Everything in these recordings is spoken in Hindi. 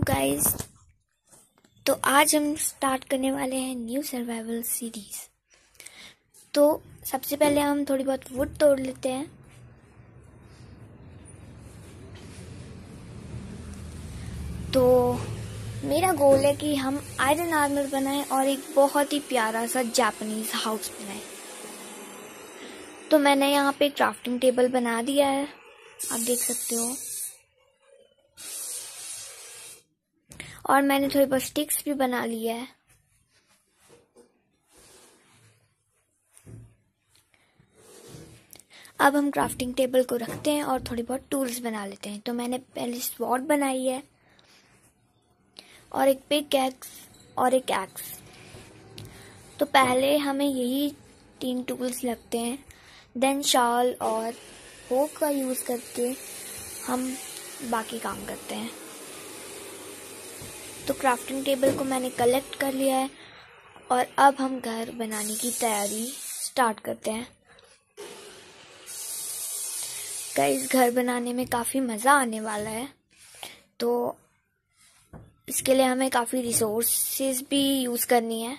गाइस, तो आज हम स्टार्ट करने वाले हैं न्यू सर्वाइवल सीरीज। तो सबसे पहले हम थोड़ी बहुत वुड तोड़ लेते हैं। तो मेरा गोल है कि हम आयरन आर्मर बनाएं और एक बहुत ही प्यारा सा जापानीज हाउस बनाएं। तो मैंने यहाँ पे क्राफ्टिंग टेबल बना दिया है, आप देख सकते हो। और मैंने थोड़ी बहुत स्टिक्स भी बना लिया है। अब हम क्राफ्टिंग टेबल को रखते हैं और थोड़ी बहुत टूल्स बना लेते हैं। तो मैंने पहले स्वॉर्ड बनाई है और एक पिक एक्स और एक एक्स। तो पहले हमें यही 3 टूल्स लगते हैं, देन शाल और होक का यूज करके हम बाकी काम करते हैं। तो क्राफ्टिंग टेबल को मैंने कलेक्ट कर लिया है और अब हम घर बनाने की तैयारी स्टार्ट करते हैं। गाइस, घर बनाने में काफ़ी मज़ा आने वाला है। तो इसके लिए हमें काफ़ी रिसोर्सेज भी यूज़ करनी है।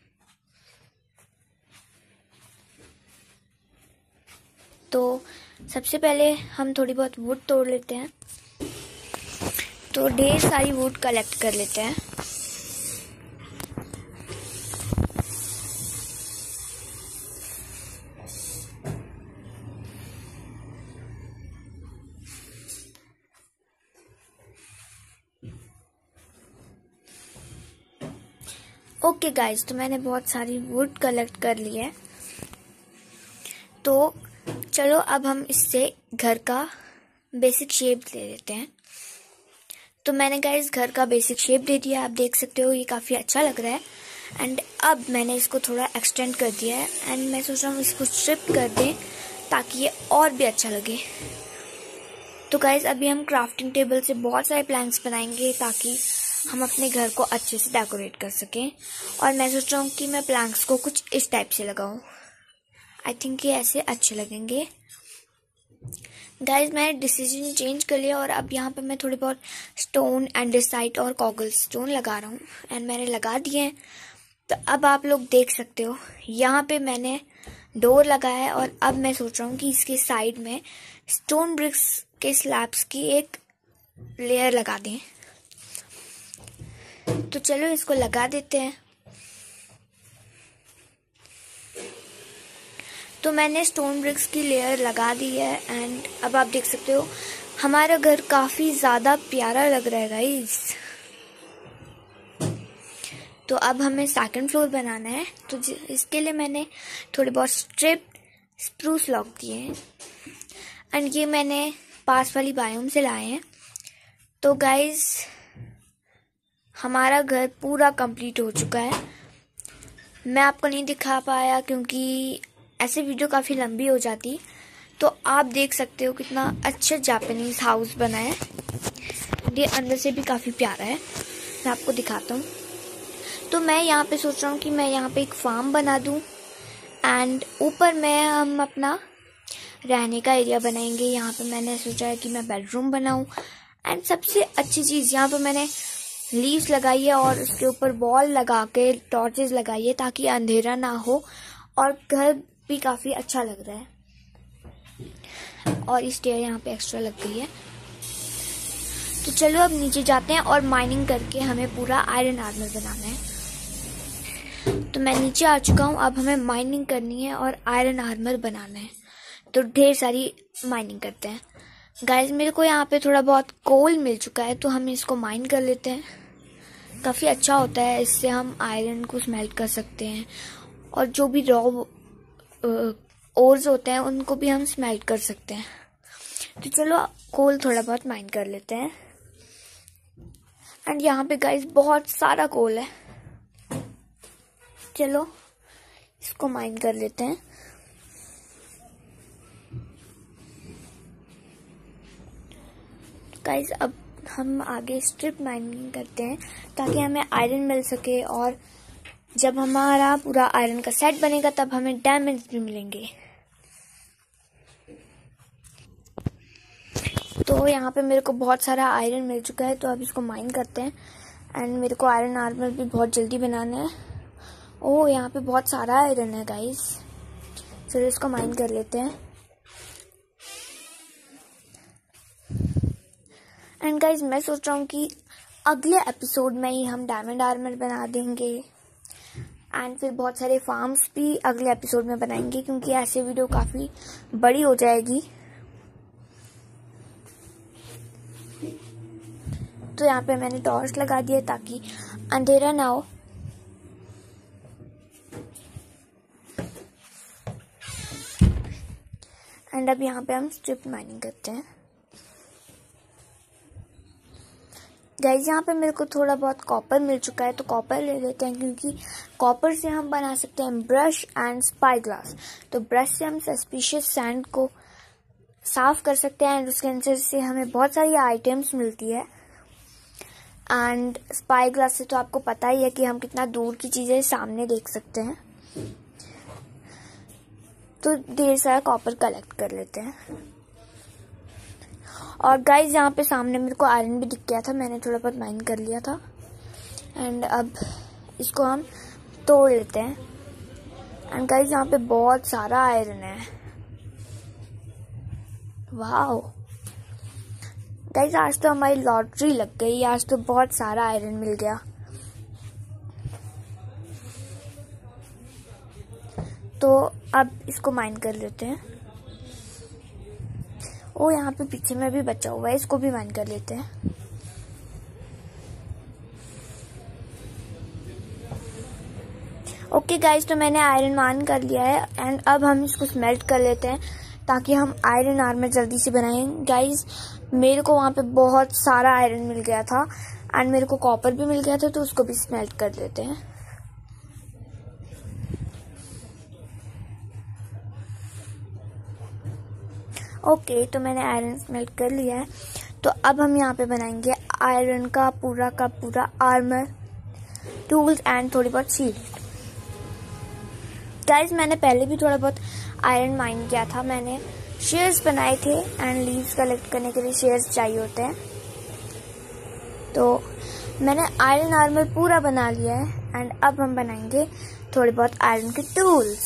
तो सबसे पहले हम थोड़ी बहुत वुड तोड़ लेते हैं। तो ढेर सारी वुड कलेक्ट कर लेते हैं। ओके गाइस, तो मैंने बहुत सारी वुड कलेक्ट कर ली है। तो चलो अब हम इससे घर का बेसिक शेप ले लेते हैं। तो मैंने गाइस घर का बेसिक शेप दे दिया, आप देख सकते हो, ये काफ़ी अच्छा लग रहा है। एंड अब मैंने इसको थोड़ा एक्सटेंड कर दिया है एंड मैं सोच रहा हूँ इसको स्ट्रिप कर दें ताकि ये और भी अच्छा लगे। तो गाइस, अभी हम क्राफ्टिंग टेबल से बहुत सारे प्लैंक्स बनाएंगे ताकि हम अपने घर को अच्छे से डेकोरेट कर सकें। और मैं सोच रहा हूँ कि मैं प्लैंक्स को कुछ इस टाइप से लगाऊं। आई थिंक ये ऐसे अच्छे लगेंगे। गाइस, मैंने डिसीजन चेंज कर लिया और अब यहाँ पे मैं थोड़ी बहुत स्टोन एंडेसाइट और कॉगल स्टोन लगा रहा हूँ एंड मैंने लगा दिए हैं। तो अब आप लोग देख सकते हो यहाँ पे मैंने डोर लगाया है और अब मैं सोच रहा हूँ कि इसके साइड में स्टोन ब्रिक्स के स्लैब्स की एक लेयर लगा दें। तो चलो इसको लगा देते हैं। तो मैंने स्टोन ब्रिक्स की लेयर लगा दी है एंड अब आप देख सकते हो हमारा घर काफ़ी ज़्यादा प्यारा लग रहा है गाइस। तो अब हमें सेकंड फ्लोर बनाना है। तो इसके लिए मैंने थोड़ी बहुत स्ट्रिप स्प्रूस लॉग दिए हैं एंड ये मैंने पास वाली बायोम से लाए हैं। तो गाइस, हमारा घर पूरा कंप्लीट हो चुका है। मैं आपको नहीं दिखा पाया क्योंकि ऐसे वीडियो काफ़ी लंबी हो जाती। तो आप देख सकते हो कितना अच्छा जापानीज हाउस बना है। ये अंदर से भी काफ़ी प्यारा है, मैं आपको दिखाता हूँ। तो मैं यहाँ पे सोच रहा हूँ कि मैं यहाँ पे एक फार्म बना दूँ एंड ऊपर में हम अपना रहने का एरिया बनाएंगे। यहाँ पे मैंने सोचा है कि मैं बेडरूम बनाऊँ एंड सबसे अच्छी चीज़ यहाँ पे मैंने लीव्स लगाई है और उसके ऊपर बॉल लगा के टॉर्चेस लगाई है ताकि अंधेरा ना हो और घर भी काफ़ी अच्छा लग रहा है। और इस स्टेयर यहाँ पे एक्स्ट्रा लग गई है। तो चलो अब नीचे जाते हैं और माइनिंग करके हमें पूरा आयरन आर्मर बनाना है। तो मैं नीचे आ चुका हूँ, अब हमें माइनिंग करनी है और आयरन आर्मर बनाना है। तो ढेर सारी माइनिंग करते हैं। गाइस, मेरे को यहाँ पे थोड़ा बहुत कोल मिल चुका है तो हम इसको माइन कर लेते हैं। काफ़ी अच्छा होता है, इससे हम आयरन को स्मेल्ट कर सकते हैं और जो भी रॉ ओर्स होते हैं उनको भी हम स्मेल्ट कर सकते हैं। तो चलो कोल थोड़ा बहुत माइन कर लेते हैं। एंड यहाँ पे गाइस बहुत सारा कोल है, चलो इसको माइन कर लेते हैं। गाइस, अब हम आगे स्ट्रिप माइनिंग करते हैं ताकि हमें आयरन मिल सके और जब हमारा पूरा आयरन का सेट बनेगा तब हमें डायमंड्स भी मिलेंगे। तो यहाँ पे मेरे को बहुत सारा आयरन मिल चुका है, तो अब इसको माइन करते हैं। एंड मेरे को आयरन आर्मर भी बहुत जल्दी बनाना है। ओह, यहाँ पे बहुत सारा आयरन है गाइस, चलो इसको माइन कर लेते हैं। एंड गाइस मैं सोच रहा हूँ कि अगले एपिसोड में ही हम डायमंड आर्मर बना देंगे एंड फिर बहुत सारे फार्म्स भी अगले एपिसोड में बनाएंगे, क्योंकि ऐसे वीडियो काफ़ी बड़ी हो जाएगी। तो यहाँ पे मैंने टॉर्च लगा दिया ताकि अंधेरा ना हो। एंड अब यहाँ पे हम स्ट्रिप माइनिंग करते हैं। गाइस यहाँ पे मेरे को थोड़ा बहुत कॉपर मिल चुका है, तो कॉपर ले लेते हैं, क्योंकि कॉपर से हम बना सकते हैं ब्रश एंड स्पाई ग्लास। तो ब्रश से हम सस्पिशियस सैंड को साफ कर सकते हैं एंड उसके अंदर से हमें बहुत सारी आइटम्स मिलती है। एंड स्पाई ग्लास से तो आपको पता ही है कि हम कितना दूर की चीजें सामने देख सकते हैं। तो ढेर सारा कॉपर कलेक्ट कर लेते हैं। और गाइस यहाँ पे सामने मेरे को आयरन भी दिख गया था, मैंने थोड़ा बहुत माइन कर लिया था। एंड अब इसको हम तोड़ लेते हैं। एंड गाइस यहाँ पे बहुत सारा आयरन है, वाओ। गाइस आज तो हमारी लॉटरी लग गई, आज तो बहुत सारा आयरन मिल गया। तो अब इसको माइन कर लेते हैं। ओ, यहाँ पे पीछे में भी बचा हुआ है, इसको भी माइन कर लेते हैं। ओके गाइस, तो मैंने आयरन माइन कर लिया है एंड अब हम इसको स्मेल्ट कर लेते हैं ताकि हम आयरन आर्मर जल्दी से बनाएं। गाइस मेरे को वहाँ पे बहुत सारा आयरन मिल गया था एंड मेरे को कॉपर भी मिल गया था, तो उसको भी स्मेल्ट कर लेते हैं। ओके, तो मैंने आयरन स्मेल्ट कर लिया है। तो अब हम यहाँ पे बनाएंगे आयरन का पूरा आर्मर, टूल्स एंड थोड़ी बहुत शील्ड। गाइस मैंने पहले भी थोड़ा बहुत आयरन माइन किया था, मैंने शेयर्स बनाए थे एंड लीव्स कलेक्ट करने के लिए शेयर्स चाहिए होते हैं। तो मैंने आयरन आर्मर पूरा बना लिया है एंड अब हम बनाएंगे थोड़े बहुत आयरन के टूल्स।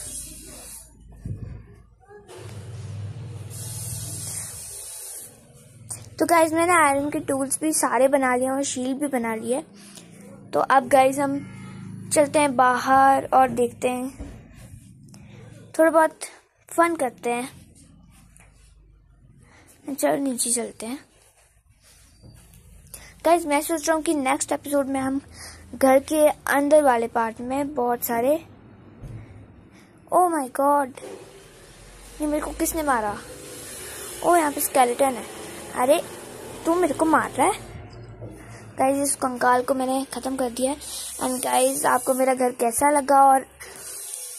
तो गाइज मैंने आयरन के टूल्स भी सारे बना लिए और शील्ड भी बना लिए। तो अब गाइज हम चलते हैं बाहर और देखते हैं, थोड़ा बहुत फन करते हैं। चलो नीचे चलते हैं। गाइज मैं सोच रहा हूँ कि नेक्स्ट एपिसोड में हम घर के अंदर वाले पार्ट में बहुत सारे, ओ माय गॉड, ये मेरे को किसने मारा? ओ यहाँ पे स्केलेटन है। अरे तू मेरे को मार रहा है? गाइज इस कंकाल को मैंने खत्म कर दिया है। एंड गाइज आपको मेरा घर कैसा लगा और